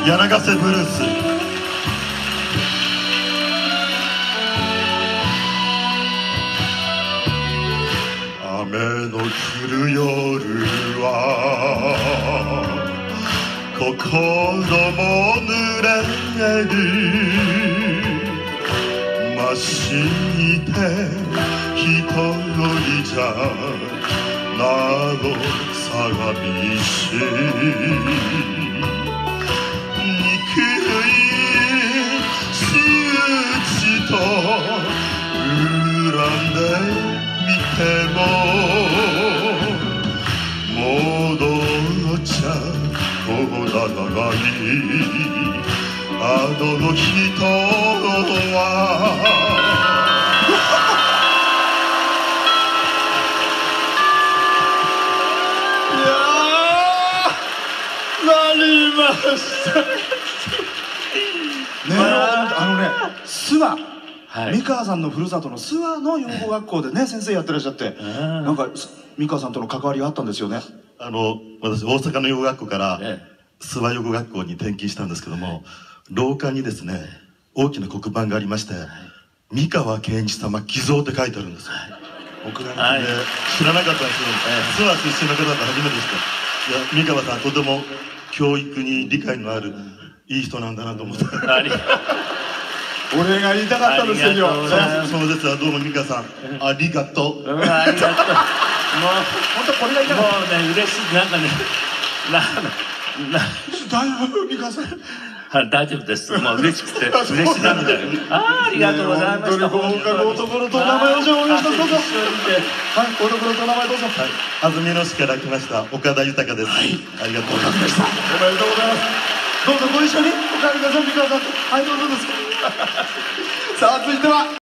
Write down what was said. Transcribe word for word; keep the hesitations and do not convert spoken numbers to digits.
柳ヶ瀬ブルース。雨の降る夜は心も濡れる、ましいて一人じゃなど寂しい、憎い仕打ちと恨んでみても戻っちゃこらないあの人はなりましたね。あのね、諏訪、はい、三川さんのふるさとの諏訪の養護学校でね、先生やってらっしゃって、なんか三川さんとの関わりがあったんですよね。 あの私大阪の養護学校から諏訪養護学校に転勤したんですけども、廊下にですね大きな黒板がありまして「三川健一様寄贈」って書いてあるんですよ。僕なんかね知らなかったんですけど、諏訪出身の方だと初めてですから、いや三川さんとても教育に理解のあるいい人なんだなと思って。 俺が言いたかったんですよ。 その説はどうも三川さんありがとう。 ありがとう。もう本当これが言いたかった。 もうね嬉しい、なんかね、なな大丈夫三川さん。 大丈夫です。もう嬉しくて嬉し涙が。あありがとうございました。 本当に合格男のと名前をお願いします。どうぞ。はい、男のと名前どうぞ。 安曇野市から来ました岡田豊です。ありがとうございました。 おめでとうございます。どうぞご一緒にお帰りください三川さん。はい、どうぞです。さあ続いては。